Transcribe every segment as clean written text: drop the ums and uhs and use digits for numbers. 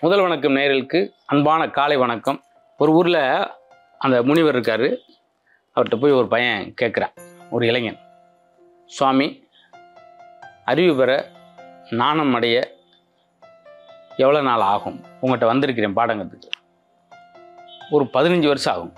முதல் வணக்கம் நேயர்களுக்கு அன்பான காலை வணக்கம். ஒரு ஊரில் அந்த முனிவர் இருக்கார். அவர்கிட்ட போய் ஒரு பையன் கேட்குறான், ஒரு இளைஞன், சுவாமி, அறிவு பெற நாணம் அடைய எவ்வளோ நாள் ஆகும்? உங்கள்கிட்ட வந்திருக்கிறேன் பாடங்கிறதுக்கு. ஒரு 15 வருஷம் ஆகும்.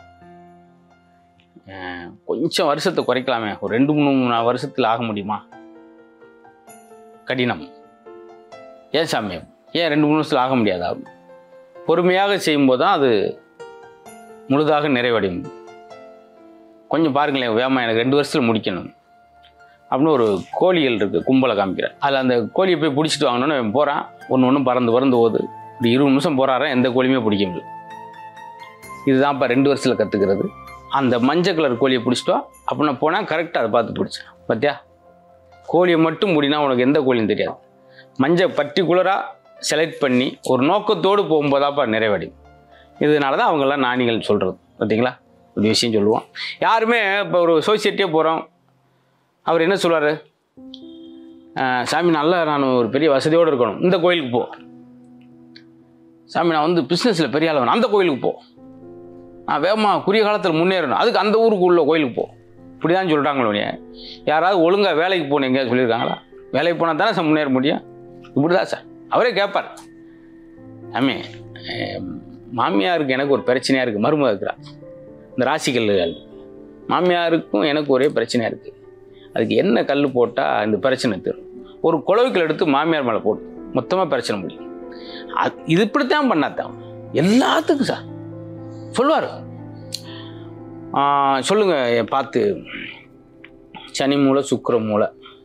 கொஞ்சம் வருஷத்தை குறைக்கலாமே, ஒரு 2-3 வருஷத்தில் ஆக முடியுமா? கடினம். ஏன் சாமி, ஏன் 2-3 வருஷத்தில் ஆக முடியாதா? பொறுமையாக செய்யும்போது தான் அது முழுதாக நிறைவடையும். கொஞ்சம் பாருங்களேன், வேமா எனக்கு 2 வருஷத்தில் முடிக்கணும் அப்படின்னு ஒரு கோழிகள் இருக்குது, கும்பலை காமிக்கிறேன். அதில் அந்த கோழியை போய் பிடிச்சிட்டு வாங்கணுன்னு அவன் போகிறான். ஒன்று பறந்து ஓது. இப்படி 20 நிமிஷம் போகிறாரன், எந்த கோழியுமே பிடிக்க முடியல. இதுதான் இப்போ 2 வருஷத்தில் கற்றுக்கிறது. அந்த மஞ்சள் கலர் கோழியை பிடிச்சிட்டு வா அப்படின்னா போனால் கரெக்டாக அதை பார்த்து பிடிச்சேன். பார்த்தியா, கோழியை மட்டும் முடினா உனக்கு எந்த கோழியும் தெரியாது. மஞ்சள் பர்டிகுலராக செலக்ட் பண்ணி ஒரு நோக்கத்தோடு போகும்போதாப்பா நிறைவடையும். இதனால தான் அவங்கெல்லாம் ஞானிகள் சொல்கிறது. பார்த்தீங்களா, ஒரு விஷயம் சொல்லுவோம். யாருமே இப்போ ஒரு சொசைட்டியே போகிறோம், அவர் என்ன சொல்வார்? சாமி, நல்லா நான் ஒரு பெரிய வசதியோடு இருக்கணும், இந்த கோயிலுக்கு போ. சாமி, நான் வந்து பிஸ்னஸில் பெரிய ஆள் வேணும், அந்த கோயிலுக்கு போ. நான் வேகமாக குறுகிய காலத்தில் முன்னேறணும், அதுக்கு அந்த ஊருக்கு உள்ள கோயிலுக்கு போ. இப்படி தான் சொல்கிறாங்களே. யாராவது ஒழுங்காக வேலைக்கு போகணும் எங்கேயாவது சொல்லியிருக்காங்களா? வேலைக்கு போனால் தானே சார் முன்னேற முடியும். இப்படி தான் சார் அவரே கேட்பார். ஆமே, மாமியாருக்கு எனக்கு ஒரு பிரச்சனையாக இருக்குது, மருமக இருக்கிறா. இந்த ராசிக்கல் மாமியாருக்கும் எனக்கு ஒரே பிரச்சனையாக இருக்குது. அதுக்கு என்ன கல் போட்டால் இந்த பிரச்சனை தரும்? ஒரு குழவுக்கள் எடுத்து மாமியார் மேலே போட்டு மொத்தமாக பிரச்சனை முடியும். இது இப்படித்தான் பண்ணாதான் எல்லாத்துக்கும் சார் சொல்லுவார். சொல்லுங்கள் பார்த்து, சனி மூலை, சுக்கிர மூலை.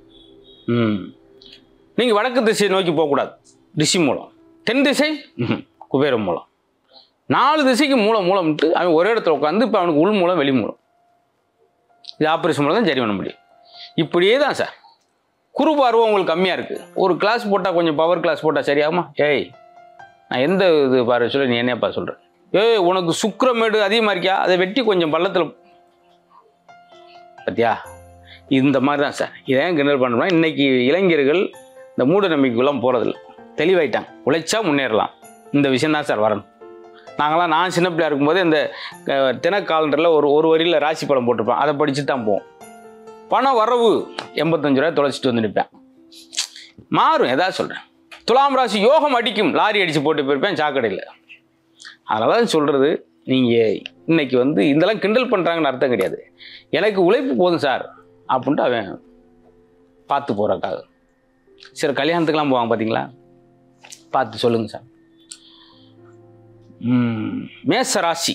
நீங்கள் வடக்கு திசையை நோக்கி போகக்கூடாது, ரிஷி மூலம். தென் திசை குபேர மூலம். 4 திசைக்கு மூலம்ட்டு அவன் ஒரே இடத்துல உட்காந்து இப்போ அவனுக்கு உள் மூலம் வெளி மூலம். இது ஆப்ரேஷன் மூலம் தான் சரி பண்ண முடியும். இப்படியே தான் சார். குரு பார்வை உங்களுக்கு கம்மியாக இருக்குது. ஒரு கிளாஸ் போட்டால், கொஞ்சம் பவர் கிளாஸ் போட்டால் சரியாகுமா? ஏய், நான் எந்த இது பாரு சொல்ல, நீ என்னப்பா சொல்கிறேன்? ஏய், உனக்கு சுக்கிரமேடு அதிகமாக இருக்கியா, அதை வெட்டி கொஞ்சம் பள்ளத்தில். பார்த்தியா, இந்த மாதிரி தான் சார். இதையும் கிண்டல் பண்ணுறோம்னா, இன்றைக்கி இளைஞர்கள் இந்த மூட நம்பிக்கைக்குலாம் போகிறதில்ல, தெளிவாயிட்டாங்க. உழைச்சா முன்னேறலாம். இந்த விஷயம் தான் சார் வரணும். நான் சின்ன பிள்ளையா இருக்கும்போது இந்த தின காலண்டரில் ஒரு வரியில் ராசி படம் போட்டிருப்பேன், அதை படிச்சுட்டு தான் போவோம். பணம் வரவு 85 ரூபாய் தொலைச்சிட்டு வந்து நிற்பேன். மாறும், எதாவது சொல்கிறேன். துலாம் ராசி யோகம் அடிக்கும், லாரி அடித்து போட்டு போயிருப்பேன் சாக்கடையில். அதனால தான் சொல்கிறது, நீங்கள் இன்றைக்கி வந்து இதெல்லாம் கிண்டல் பண்ணுறாங்கன்னு அர்த்தம் கிடையாது. எனக்கு உழைப்பு போதும் சார் அப்படின்ட்டு அவன் பார்த்து போகிறக்காக. சரி, கல்யாணத்துக்கெலாம் போவாங்க பார்த்தீங்களா, பார்த்து சொல்லுங்கள் சார். மேச ராசி.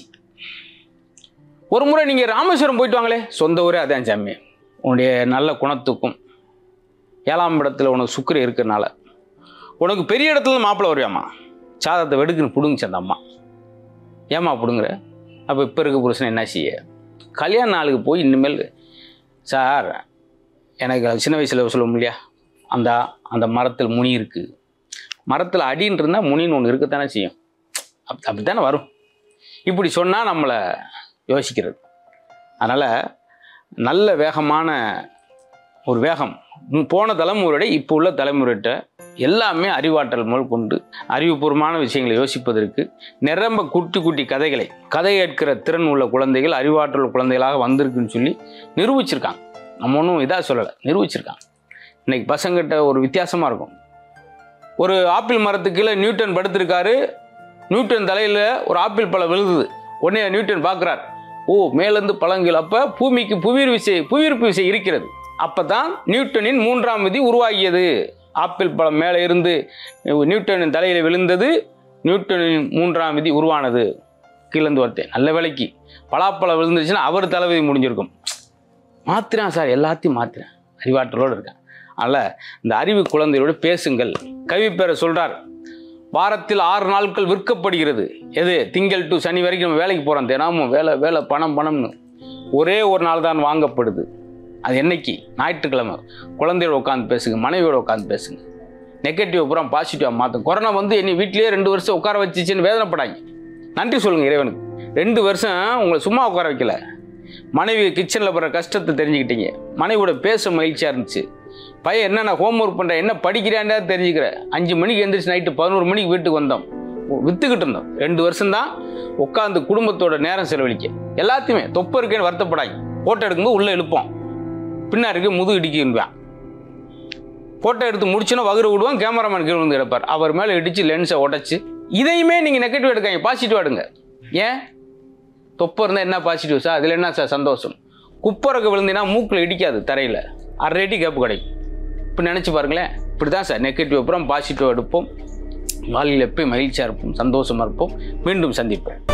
ஒரு முறை நீங்கள் ராமேஸ்வரம் போயிட்டு வாங்களே, சொந்த ஊரே அதான் சாமி. உன்னுடைய நல்ல குணத்துக்கும் 7ஆம் இடத்துல உனக்கு சுக்கிரன் இருக்கிறனால உனக்கு பெரிய இடத்துல மாப்பிள்ளை வருவாம்மா. சாதத்தை வெடுக்குன்னு பிடுங்குச்சு அந்த அம்மா. ஏம்மா பிடுங்குற? அப்போ இப்போ இருக்க புருஷன் என்ன செய்ய? கல்யாண நாளுக்கு போய் இனிமேல் சார், எனக்கு சின்ன வயசில் சொல்ல முடியா, அந்த மரத்தில் முனி இருக்குது, மரத்தில் அடின்னு இருந்தால் முனின்னு ஒன்று இருக்கத்தானே செய்யும். அப்படித்தானே வரும். இப்படி சொன்னால் நம்மளை யோசிக்கிறது. அதனால் நல்ல வேகமான ஒரு வேகம் போன தலைமுறையோட இப்போ உள்ள தலைமுறையிட்ட எல்லாமே அறிவாற்றல் முதல் கொண்டு அறிவுபூர்வமான விஷயங்களை யோசிப்பதற்கு நிரம்ப குட்டி கதை கேட்கிற திறன் உள்ள குழந்தைகள் அறிவாற்றல் குழந்தைகளாக வந்திருக்குன்னு சொல்லி நிரூபிச்சிருக்காங்க. நம்ம ஒன்றும் இதாக சொல்லலை, நிரூபிச்சிருக்காங்க. இன்றைக்கி பசங்கிட்ட ஒரு வித்தியாசமாக இருக்கும். ஒரு ஆப்பிள் மரத்துக்கு கீழே நியூட்டன் படுத்திருக்காரு. நியூட்டன் தலையில் ஒரு ஆப்பிள் பழம் விழுதுது. உடனே நியூட்டன் பார்க்குறார், ஓ, மேலேருந்து பழங்கள். அப்போ பூமிக்கு புவியீர்ப்பு விசை இருக்கிறது. அப்போ தான் நியூட்டனின் 3ஆம் விதி உருவாகியது. ஆப்பிள் பழம் மேலே இருந்து நியூட்டனின் தலையில் விழுந்தது, நியூட்டனின் 3ஆம் விதி உருவானது. கீழேருந்து ஒருத்தன் நல்ல வேலைக்கு பலாப்பழம் விழுந்துச்சுன்னா அவர் தலைவிதி முடிஞ்சிருக்கும். மாத்திரான் சார், எல்லாத்தையும் மாத்திரேன், அறிவாற்றலோடு இருக்கேன். அதனால் இந்த அறிவு குழந்தையோடு பேசுங்கள். கவிப்பேரை சொல்கிறார், வாரத்தில் 6 நாட்கள் விற்கப்படுகிறது. எது? திங்கள் டு சனி வரைக்கும் நம்ம வேலைக்கு போகிறோம், தினமும் வேலை பணம்னு. ஒரே ஒரு நாள் தான் வாங்கப்படுது. அது என்னைக்கு? ஞாயிற்றுக்கிழமை. குழந்தையோட உட்காந்து பேசுங்க, மனைவியோட உட்காந்து பேசுங்க. நெகட்டிவ் பூரா பாசிட்டிவாக மாற்றும். கொரோனா வந்து என்னை வீட்டிலேயே 2 வருஷம் உட்கார வச்சிச்சின்னு வேதனைப்படாங்க. நன்றி சொல்லுங்கள் இறைவனுக்கு. 2 வருஷம் உங்களை சும்மா உட்கார வைக்கல. மனைவி கிச்சனில் போகிற கஷ்டத்தை தெரிஞ்சுக்கிட்டீங்க. மனைவியோட பேச மகிழ்ச்சியாக இருந்துச்சு. பையன் என்னென்ன ஹோம்ஒர்க் பண்ணுற, என்ன படிக்கிறான்டா தெரிஞ்சுக்கிற. 5 மணிக்கு எழுந்திரிச்சு நைட்டு 11 மணிக்கு வீட்டுக்கு வந்தோம். விற்றுக்கிட்டு இருந்தோம். 2 வருஷம்தான் உட்காந்து குடும்பத்தோட நேரம் செலவழிக்க. எல்லாத்தையுமே தொப்பை இருக்கேன்னு வருத்தப்படாங்க. ஃபோட்டோ எடுக்கும்போது உள்ளே எழுப்போம், பின்னாருக்கு முதுகு இடிக்குன்பான். ஃபோட்டோ எடுத்து முடிச்சுன்னா வகுறு விடுவான், கேமராமேன் கீழே வந்து எடுப்பார். அவர் மேலே இடித்து லென்ஸை உடச்சி. இதையுமே நீங்கள் நெகட்டிவ் எடுக்காங்க, பாசிட்டிவ் எடுங்க. ஏன் தொப்பை இருந்தால் என்ன பாசிட்டிவ் சார், அதில் என்ன சார் சந்தோஷம்? குப்பரக்கு விழுந்தினா மூக்கில் இடிக்காது, தரையில் 1/2 அடி கேப்பு கிடைக்கும். இப்போ நினச்சி பாருங்களேன். இப்படி தான் சார் நெகட்டிவ் அப்புறம் பாசிட்டிவ் எடுப்போம். வாழ்க்கையில் எப்பயும் மகிழ்ச்சியாக இருப்போம், சந்தோஷமாக இருப்போம். மீண்டும் சந்திப்போம்.